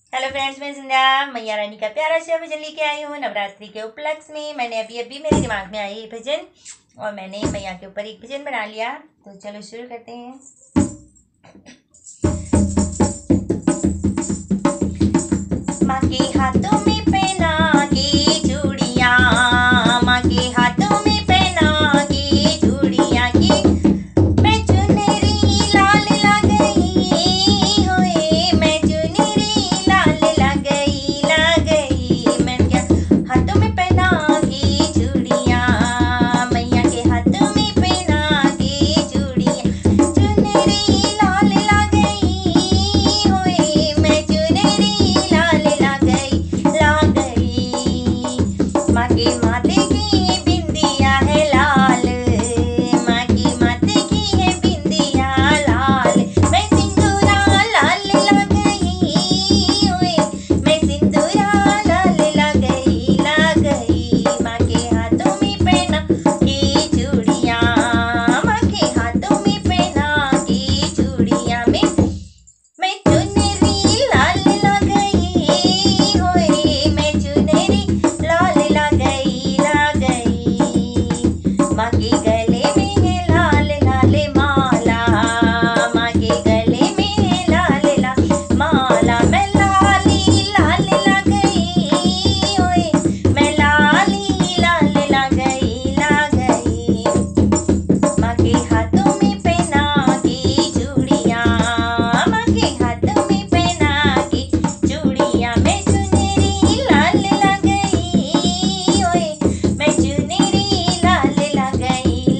Hello friends, मैं संध्या मैया रानी का प्यारा सा भजन लेके आई हूँ। नवरात्रि के उपलक्ष्य में मैंने अभी मेरे दिमाग में आई ये भजन और मैंने मैया के ऊपर एक भजन बना लिया। तो चलो शुरू करते हैं। माँ के हाथों में पहना के चूड़ियाँ, माँ के हाथों में पहना के चूड़ियाँ की मैं चुनरी लाल लग गई होए, मैं चुनरी लाल लग गई मैं क्या हाथों में पहना के चूड़ियाँ, मैया के हाथों में पहना के चूड़ियाँ चुनरी लाल लग गई होए, मैं चुनरी लाल लग गई माँ के माथे की बिंदिया है लाल, माँ की माथे की है बिंदिया लाल, मैं सिंदूरा लाल लग गई ओए, मैं सिंदूरा लाल लग गई माँ के हाथों में पहना की चूड़ियाँ, माँ के हाथों में पहना की चूड़ियाँ मैं चुनरी लाल लग गई होए, मैं चुनरी लाल लग गई माँ के गले में है लाल लाल माला, माँ के गले में है लाल लाल माला, मैं लाली लाल लग गई होए, मैं लाली लाल लग गई माँ के हाथों में पहना की चूड़ियाँ, माँ के हाथों में पहना की चूड़ियाँ मैं चुनरी लाल लग गई ओए, मैं चुनरी लाल लग गई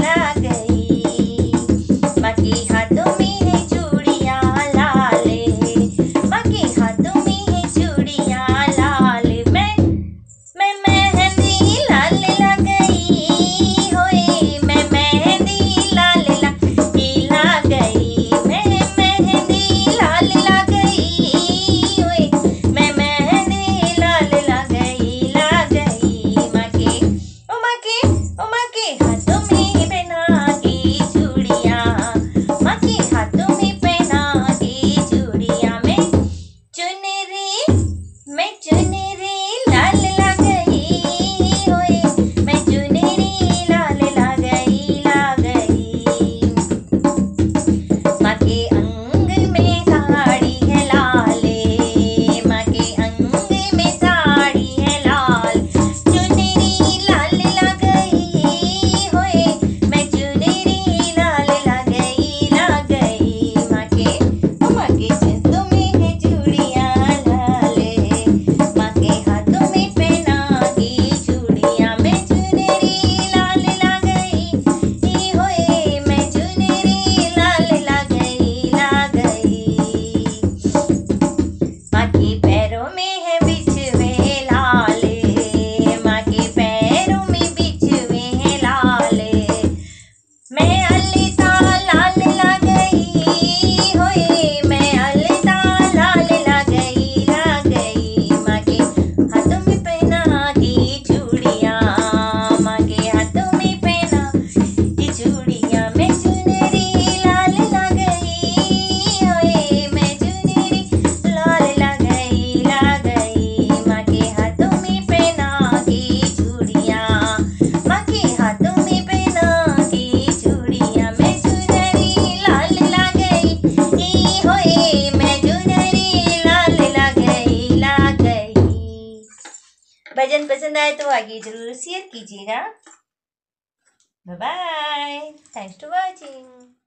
माँ के हाथों में है चूड़ियाँ लाल, माँ के हाथों में है चूड़ियाँ लाल मैं मेहंदी लाल लग गई होए, मैं मेहंदी लाल लग गई मैं मेहंदी लाल लग गई होए, मैं मेहंदी लाल लग गई माँ के हाथों में पहना की चूड़ियाँ, माँ के हाथों में पहना की चूड़ियाँ मैं चुनरी लाल लग गई होए, मैं चुनरी लाल लग गई माँ के अंग में साड़ी है लाल, माँ के अंग में साड़ी है लाल, चुनरी लाल लग गई होए, मैं चुनरी लाल लग गई माँ के जिंदों में है चूड़ियाँ लाल, माँ के हाथों में पहना की चूड़ियाँ मैं चुनरी लाल लग गई होए, मैं चुनरी लाल लग गई माँ के पैरों में है बिछुए लाल, माँ के पैरों में बिछुए हैं लाल, मैं अलता लाल लग गई होए, मैं अलता लाल लग गई माँ के हाथों में पहना की चूड़ियाँ, माँ के हाथों में पहना की चूड़ियाँ मैं चुनरी लाल लग गई होए, मैं चुनरी लाल लग गई माँ के हाथों में पहना की चूड़ियाँ, माँ के हाथों में पहना की चूड़ियाँ मैं चुनरी लाल लग गई होए, मैं चुनरी लाल लग गई भजन पसंद आए तो आगे जरूर शेयर कीजिएगा। Bye bye, thanks to watching.